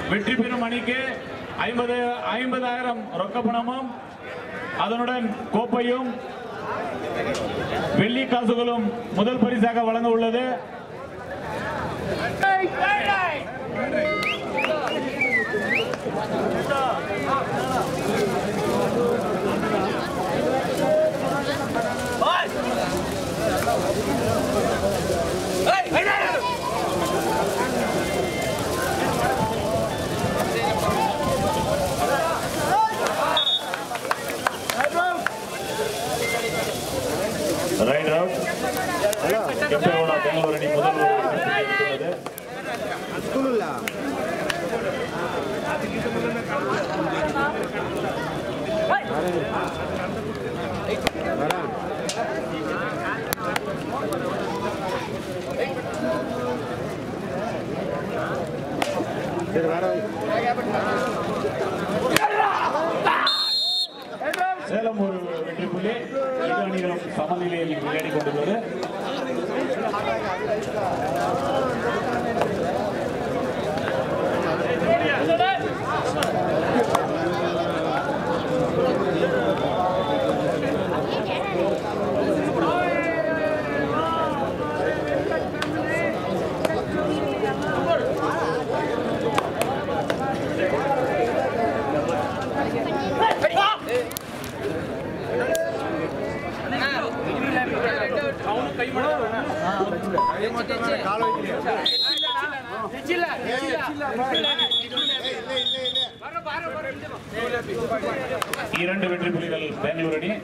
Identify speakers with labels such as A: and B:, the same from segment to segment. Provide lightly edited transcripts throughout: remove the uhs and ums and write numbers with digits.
A: வெற்றி பெறும் அணிக்கு 50,000 ரொக்க பணமும் அதனுடன் கோப்பையும் வெள்ளி காசுகளும் முதல் பரிசாக வழங்க உள்ளது. Right out. பெங்களூரு அணி முதல் சேலம் ஒரு வெற்றி புள்ளி. இரு அணிகளும் சமநிலையில் விளையாடி கொண்டுள்ளது. இரண்டு வெற்றி புள்ளிகள் பெங்களூரு அணி.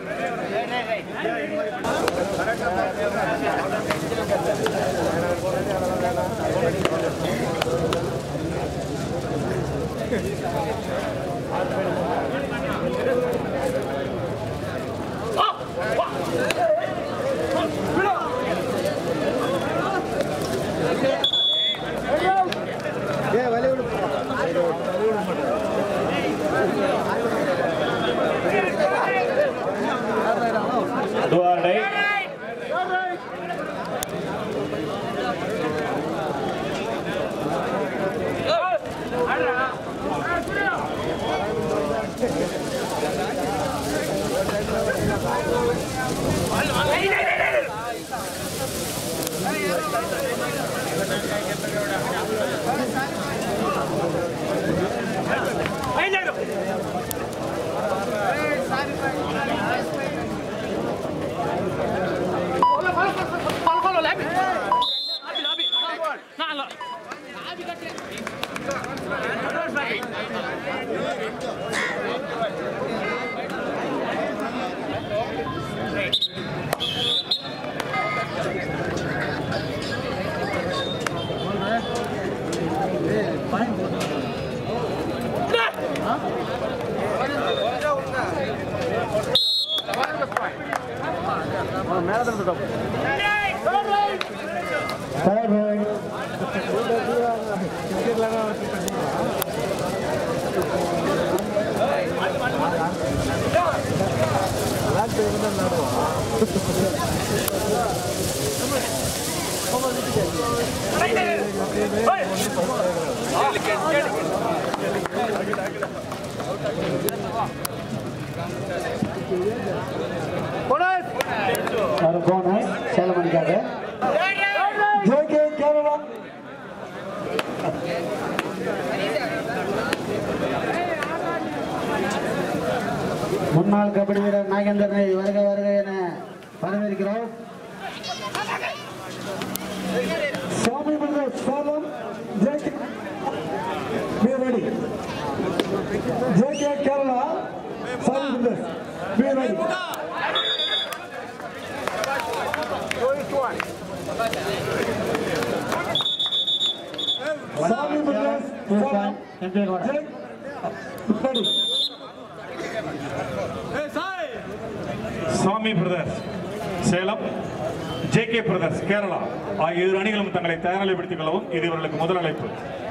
A: Salem அணிக்காக JK கேரளா முன்னாள் கபடி வீரர் நாகேந்திரனை வருக வருக என வரவேற்கிறோம். Sami Brothers Salem JK be ready. JK Kerala Sami Brothers be ready. Sami Brothers, Sami Brothers, Salem, JK Brothers, Kerala. ஆகிய இரு அணிகளும் தங்களை தயார்நிலைப்படுத்திக் கொள்ளவும். இது இவர்களுக்கு முதல் அழைப்பு.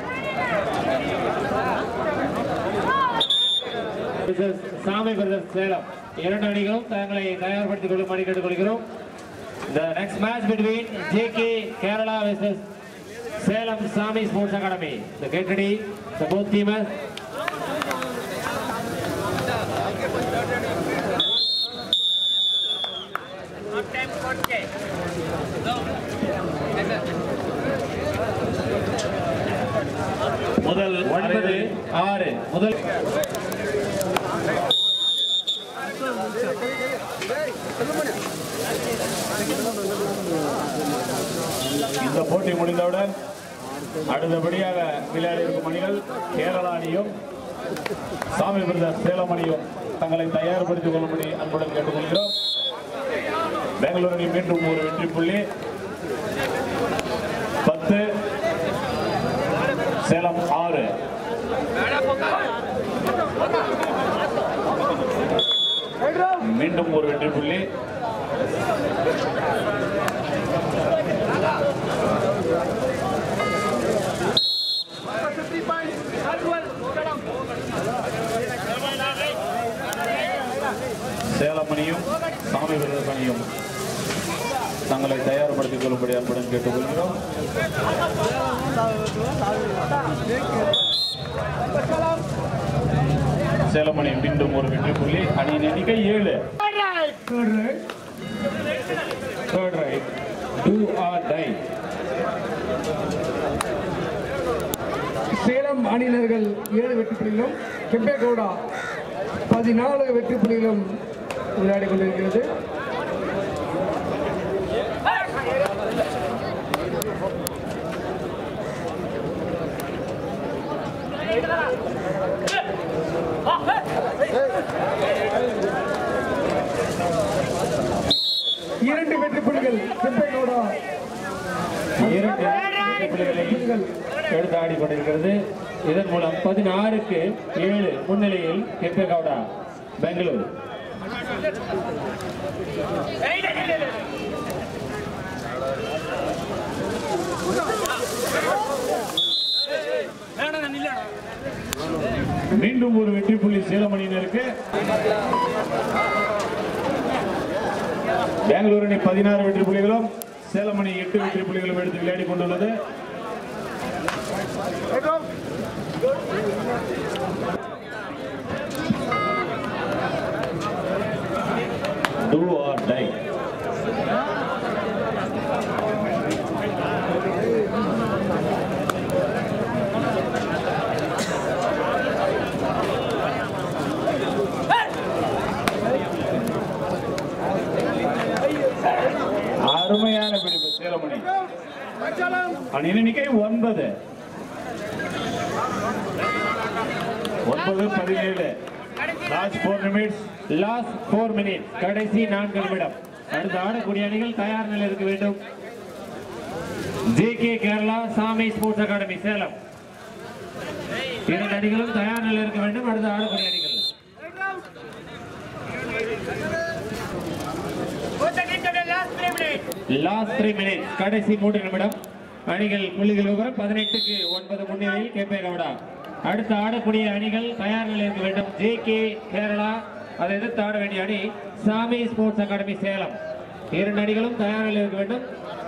A: Sami Brothers, Salem. இரண்டு அணிகளும் தங்களை தயார்படுத்திக் கொள்ளும்படி கேட்டுக்கொள்கிறோம். The next match between JK Kerala versus
B: Salem Sami Sports Academy. So get ready, the both teamers. முதல் 9-6 முதல்
A: இந்த போட்டி முடிந்தவுடன் அடுத்தபடியாக விளையாடி இருக்கும் அணிகள் கேரளா அணியும் சாமி பிரதர்ஸ் சேலம் அணியும் தங்களை தயார்படுத்திக் கொள்ளும்படி அன்புடன் கேட்டுக்கொள்கிறோம். பெங்களூரு அணி மீண்டும் ஒரு வெற்றி புள்ளி 10 சேலம் 6. மீண்டும் ஒரு வெற்றி புள்ளி. சேலம் அணியும் சாமி பிரதர்ஸ் அணியும் தங்களை தயார்படுத்திக் கொள்ளும்படி அன்புடன் கேட்டுக்கொள்கிறோம். சேலம் அணி மீண்டும் ஒரு வெற்றி புள்ளி. அணியின் எண்ணிக்கை 7. Third right. Do or die.
C: Salem அணியினர்கள் 7 வெற்றி புள்ளிகளும் கெம்பேகவுடா 14 வெற்றி புள்ளிகளும் விளையாடி கொண்டிருக்கிறது. இரண்டு வெற்றி புள்ளிகள் கெம்பேகவுடா
B: 2 வெற்றி புள்ளிகளை எடுத்து ஆடிக்கொண்டிருக்கிறது. இதன் மூலம் 16-7 முன்னிலையில் கெம்பேகவுடா பெங்களூர்.
A: மீண்டும் ஒரு வெற்றி புள்ளி சேலம் அணியினருக்கு. பெங்களூரு அணி 16 வெற்றி புள்ளிகளும் சேலம் அணி 8 வெற்றி புள்ளிகளும் எடுத்து விளையாடி கொண்டுள்ளது. Do or die. அருமையான பிடிப்பு சேலம் அணி. அணியின் எண்ணிக்கை 9. 9-17. Last 4 minutes.
B: கடைசி 4 நிமிடம். அடுத்து ஆடக்கூடிய அணிகள் தயார் நிலையில் இருக்க வேண்டும். JK கேரளா சாமி ஸ்போர்ட்ஸ் அகாடமி சேலம். இரண்டு அணிகளும் தயார் நிலையில் இருக்க வேண்டும். அடுத்து ஆடக்கூடிய அணிகள் லாஸ்ட் 3 minutes. கடைசி 3 நிமிடம். அணிகள் புள்ளிகள் விவரம் 18-9 முன்னிலையில் கெம்பேகவுடா. அடுத்து ஆடக்கூடிய அணிகள் தயார் நிலையில் இருக்க வேண்டும். JK கேரளா, அதை எதிர்த்து ஆட வேண்டிய அணி சாமி ஸ்போர்ட்ஸ் அகாடமி சேலம். இரண்டு அணிகளும் தயார் நிலையில் இருக்க வேண்டும்.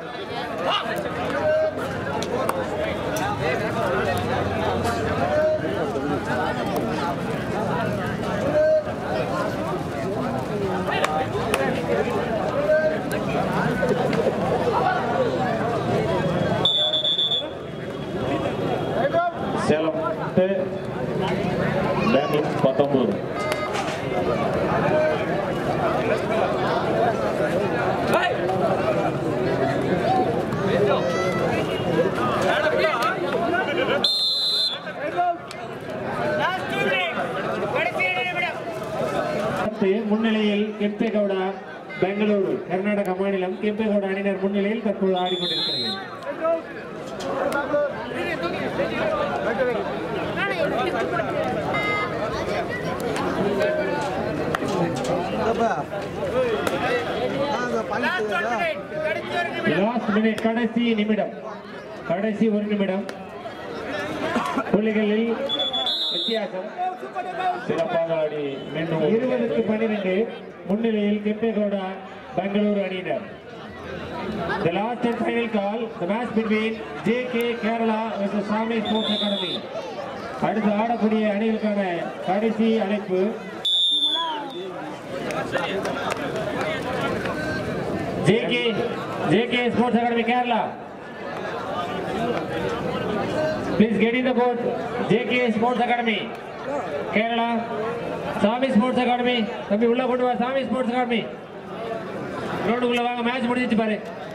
A: சேலம் 8, பெங்களூர் 19.
B: முன்னிலையில் கெம்பேகவுடா பெங்களூரு கர்நாடக மாநிலம் கெம்பேகவுடா அணியினர் முன்னிலையில் தற்போது ஆடிக்கொண்டிருக்கிறது. லாஸ்ட் மினிட், கடைசி நிமிடம், கடைசி 1 நிமிடம். புள்ளிகளில் வித்தியாசம்
A: சிறப்பாக ஆடி மீண்டும்
B: 20-12 முன்னிலையில் கெம்பேகவுடா பெங்களூரு அணியினர். The last and final call, the match between JK Kerala versus Sami Sports Academy. அடுத்து ஆடக்கூடிய அணிகளுக்கான கடைசி அழைப்பு. JK Sports Academy Kerala. Please get in the boat. JK Sports Academy Kerala. Sami Sports Academy. தம்பி உள்ள கொண்டு வா. Sami Sports Academy. ரோடுக்குள்ள வாங்க. Match முடிஞ்சிச்சு பாரு.